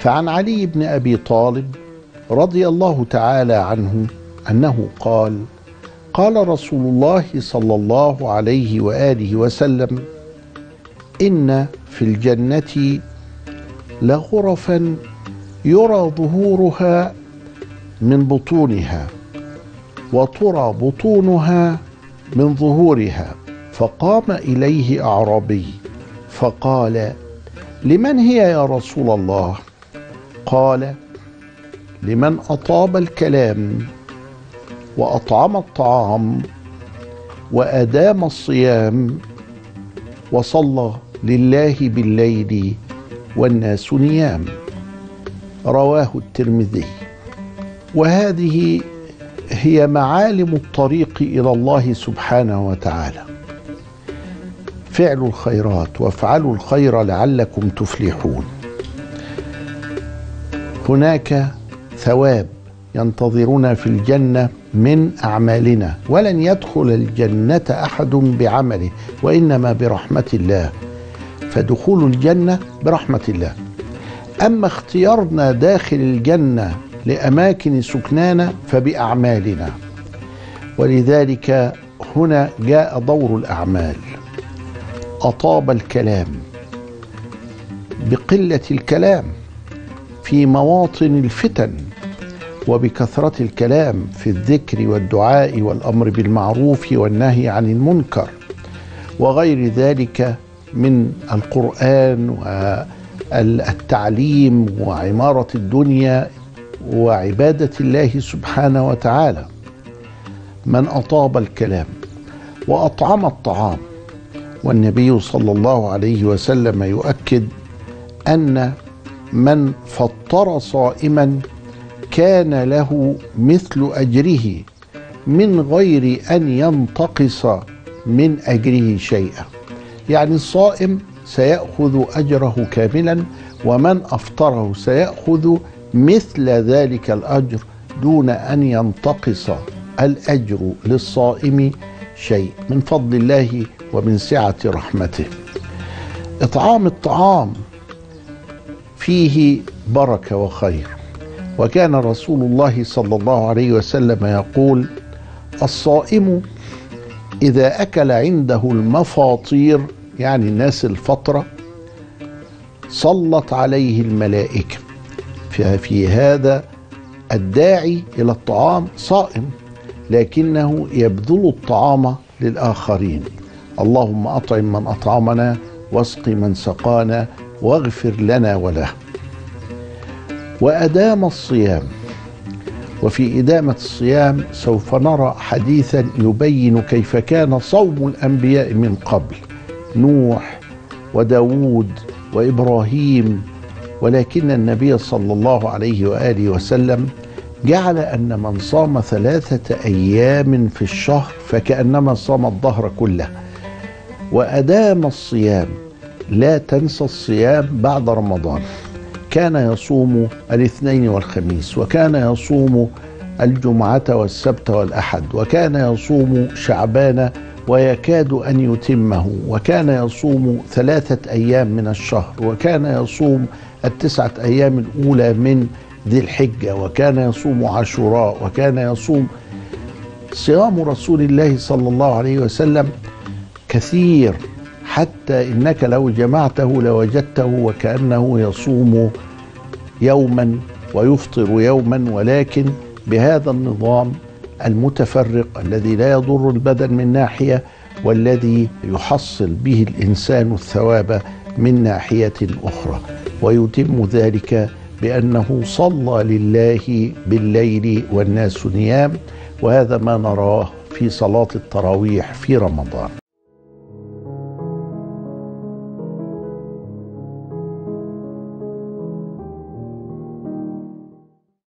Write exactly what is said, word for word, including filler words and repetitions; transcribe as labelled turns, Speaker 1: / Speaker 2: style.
Speaker 1: فعن علي بن أبي طالب رضي الله تعالى عنه أنه قال: قال رسول الله صلى الله عليه وآله وسلم: إن في الجنة لغرفا يرى ظهورها من بطونها وترى بطونها من ظهورها. فقام إليه أعرابي فقال: لمن هي يا رسول الله؟ قال: لمن أطاب الكلام وأطعم الطعام وأدام الصيام وصلى لله بالليل والناس نيام. رواه الترمذي. وهذه هي معالم الطريق إلى الله سبحانه وتعالى: فعل الخيرات، وافعلوا الخير لعلكم تفلحون. هناك ثواب ينتظرنا في الجنة من أعمالنا، ولن يدخل الجنة أحد بعمله وإنما برحمة الله، فدخول الجنة برحمة الله. أما اختيارنا داخل الجنة لأماكن سكنانا فبأعمالنا، ولذلك هنا جاء دور الأعمال. أطاب الكلام بقلة الكلام في مواطن الفتن، وبكثرة الكلام في الذكر والدعاء والأمر بالمعروف والنهي عن المنكر وغير ذلك من القرآن والتعليم وعمارة الدنيا وعبادة الله سبحانه وتعالى. من أطاب الكلام وأطعم الطعام، والنبي صلى الله عليه وسلم يؤكد أن من فطر صائما كان له مثل أجره من غير أن ينتقص من أجره شيئا، يعني الصائم سيأخذ أجره كاملا، ومن أفطره سيأخذ مثل ذلك الأجر دون أن ينتقص الأجر للصائم شيء من فضل الله ومن سعة رحمته. إطعام الطعام فيه بركة وخير، وكان رسول الله صلى الله عليه وسلم يقول: الصائم إذا أكل عنده المفاطير، يعني الناس الفطرة، صلت عليه الملائكة. ففي هذا الداعي إلى الطعام صائم، لكنه يبذل الطعام للآخرين. اللهم أطعم من أطعمنا واسق من سقانا واغفر لنا وله. وأدام الصيام، وفي إدامة الصيام سوف نرى حديثا يبين كيف كان صوم الأنبياء من قبل، نوح وداود وإبراهيم. ولكن النبي صلى الله عليه وآله وسلم جعل أن من صام ثلاثة أيام في الشهر فكأنما صام الدهر كله. وأدام الصيام، لا تنسى الصيام بعد رمضان. كان يصوم الاثنين والخميس، وكان يصوم الجمعة والسبت والأحد، وكان يصوم شعبان ويكاد أن يتمه، وكان يصوم ثلاثة أيام من الشهر، وكان يصوم التسعة أيام الأولى من ذي الحجة، وكان يصوم عاشوراء، وكان يصوم. صيام رسول الله صلى الله عليه وسلم كثير، حتى إنك لو جمعته لوجدته وكأنه يصوم يوما ويفطر يوما، ولكن بهذا النظام المتفرق الذي لا يضر البدن من ناحية، والذي يحصل به الإنسان الثواب من ناحية أخرى، ويتم ذلك بأنه صلى لله بالليل والناس نيام. وهذا ما نراه في صلاة التراويح في رمضان.